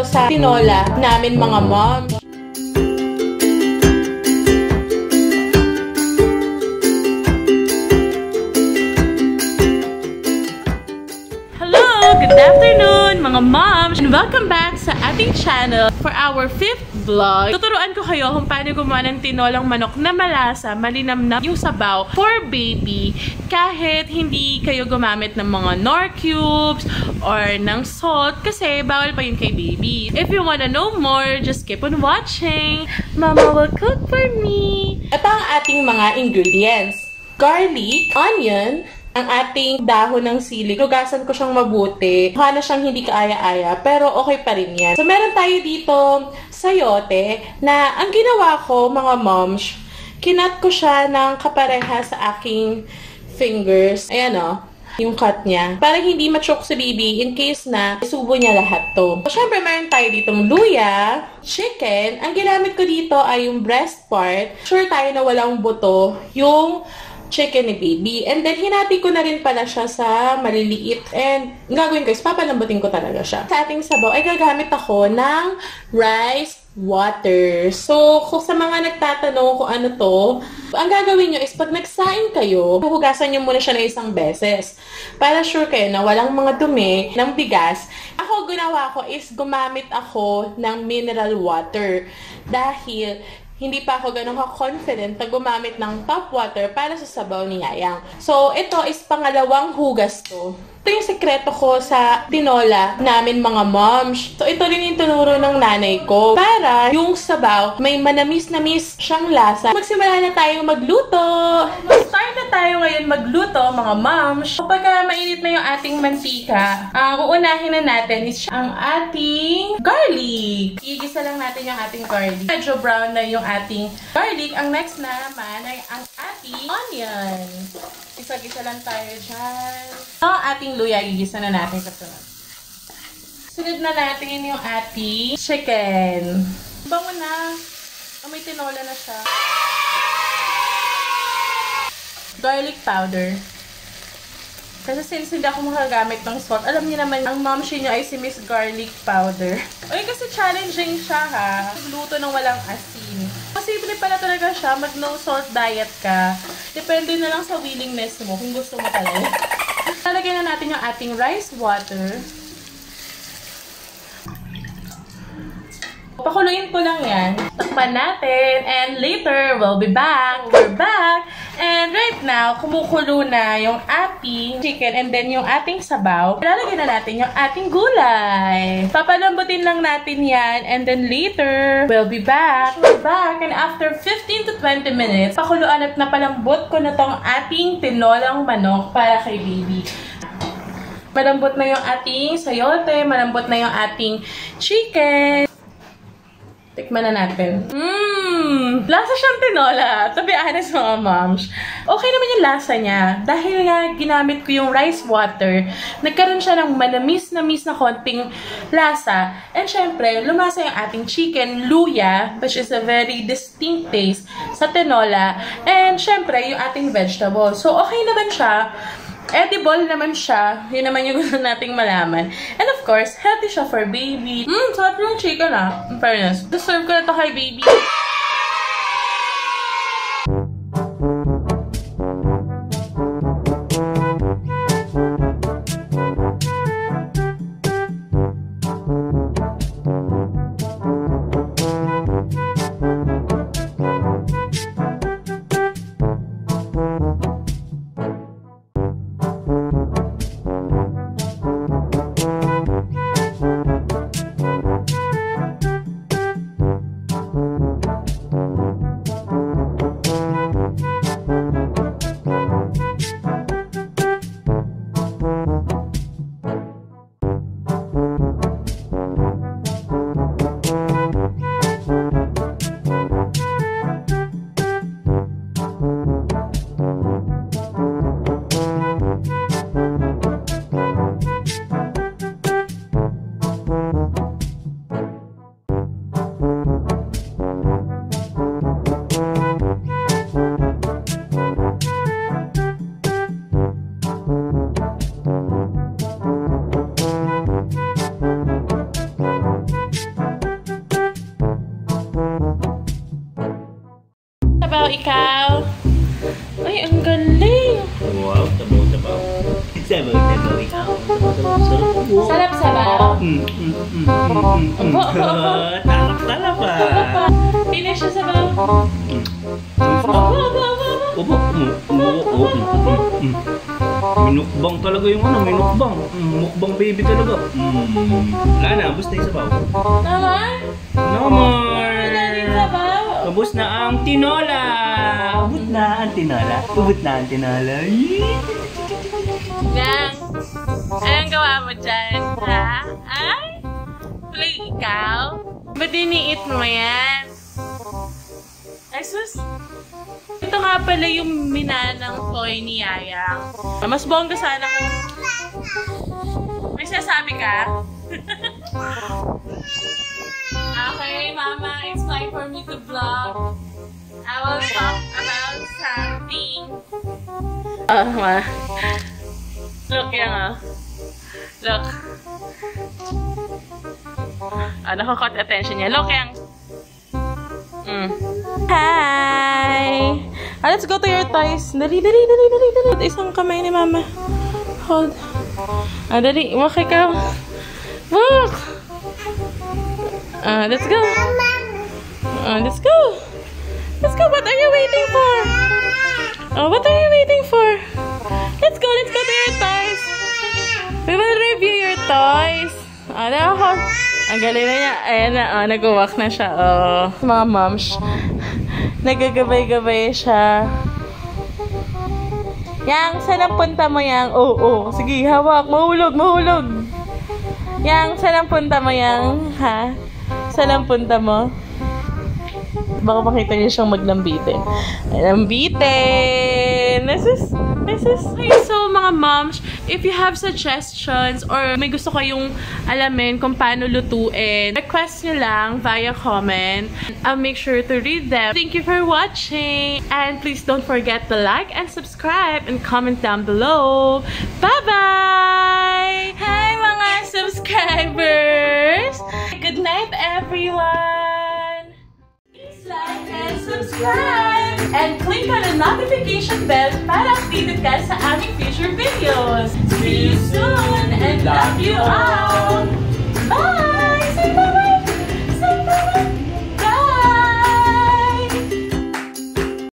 sa tinola namin mga mom. Good afternoon mga moms! And welcome back sa ating channel for our 5th vlog. Tuturuan ko kayo kung paano gumawa ng tinolang manok na malasa, malinamnam yung sabaw for baby kahit hindi kayo gumamit ng mga Knorr cubes or ng salt kasi bawal pa yun kay baby. If you wanna know more, just keep on watching. Mama will cook for me! Ito ang ating mga ingredients. Garlic, onion, ang ating dahon ng sili. Hugasan ko siyang mabuti. Mukha na siyang hindi kaaya-aya, pero okay pa rin yan. So, meron tayo dito sayote na ang ginawa ko, mga moms, kinat ko siya ng kapareha sa aking fingers. Ayan o, yung cut niya. Para hindi ma-choke si baby in case na isubo niya lahat to. So, syempre, meron tayo ditong luya, chicken. Ang ginamit ko dito ay yung breast part. Sure tayo na walang buto. Yung chicken ni baby. And then, hinati ko na rin pala siya sa maliliit. And, gagawin ko is, papalambutin ko talaga siya. Sa ating sabaw, ay gagamit ako ng rice water. So, kung sa mga nagtatanong kung ano to, ang gagawin nyo is, pag nagsaing kayo, hugasan nyo muna siya na isang beses. Para sure kayo na walang mga dumi ng bigas. Ako, ginawa ko is, gumamit ako ng mineral water. Dahil, hindi pa ako ganun ka-confident na gumamit ng tap water para sa sabaw ni Yayang. So, ito is pangalawang hugas ko. Ito yung sekreto ko sa tinola namin mga moms. So, ito rin yung tinuro ng nanay ko. Para yung sabaw, may manamis-namis siyang lasa. Magsimula na tayong magluto! Start na tayo ngayon magluto, mga moms. Kapag mainit na yung ating mantika, ang uunahin na natin is ang ating garlic. Igisa lang natin yung ating garlic. Medyo brown na yung ating garlic. Ang next naman ay ang ating onion. Isa-gisa lang tayo dyan. Ang ating luya, igisa na natin sa sunod. Sunod na natin yung ating chicken. Bango na. May tinola na siya. Garlic powder. Kasi since hindi ako makagamit ng salt, alam niyo naman, ang momshi niyo ay si Miss Garlic Powder. Uy, kasi challenging siya ha. Luto ng walang asin. Posible pala talaga siya, mag no salt diet ka. Depende na lang sa willingness mo, kung gusto mo talaga. Lalagyan na natin yung ating rice water. Pakuluin ko lang yan. Takpan natin. And later, we'll be back. We're back. And right now, kumukulo na yung ating chicken and then yung ating sabaw. Lalagyan na natin yung ating gulay. Papalambutin lang natin yan. And then later, we'll be back. We're back. And after 15 to 20 minutes, pakuluan at napalambot ko na tong ating tinolang manok para kay baby. Malambot na yung ating sayote. Malambot na yung ating chicken. Tikman na natin. Lasa siyang tinola. To be honest, mga moms. Okay naman yung lasa niya. Dahil nga ginamit ko yung rice water, nagkaroon siya ng manamis-namis na konting lasa. And syempre, lumasa yung ating chicken, luya, which is a very distinct taste sa tinola. And syempre, yung ating vegetable. So, okay naman siya. Edible naman siya. Yun naman yung gusto nating malaman. And of course, healthy siya for baby. Sarap yung chicken in fairness. Deserve ko na to kay baby. galing! Wow, sabaw-sabaw. Sabaw-sabaw ikaw. Sabaw-sabaw. Sarap-sabaw. Talap-talap pa. Finish siya sabaw. Opo. Minukbang talaga yung ano, minukbang. Mukbang baby talaga. Wala na, ubos na yung sabaw. Naman? No more! Wala din sabaw. Ubos na ang tinola! Ubos na ang tinola. Ubos na ang tinola. Nang, anong gawa mo dyan, ha? Ay? Tuloy ikaw? Ba't diniit mo yan? Ay, sus! Ito nga pala yung minanang toy ni Yayang. Mas bongga sana kung... May sinasabi ka? Okay, Mama, it's time for me to vlog. I will talk about something. Ma. Look yan, Look. Nakakot attention niya. Look yan. Hi! Let's go to your toys. Dali. Isang kamay ni Mama. Hold. Dali. Walk ikaw. Walk! Let's go. Let's go. Let's go. What are you waiting for? What are you waiting for? Let's go to your toys. We will review your toys. Ang galing na niya. Ayan na, nag-walk na siya. Mga moms. Nagagabay-gabay siya. Yang, saan ang punta mo, Yang? Sige, hawak. Mahulog. Yang, saan ang punta mo, Yang? Ha? Saan ang punta mo? Baka makita niyo siyang maglambitin. Lambitin! This is... Okay, so mga moms, if you have suggestions or may gusto kayong alamin kung paano lutuin, request nyo lang via comment. I'll make sure to read them. Thank you for watching! And please don't forget to like and subscribe and comment down below. Bye-bye! Hi mga subscribers! Good night everyone! Like and subscribe and click on the notification bell para updated ka sa aming future videos. See you soon and love you all! Bye!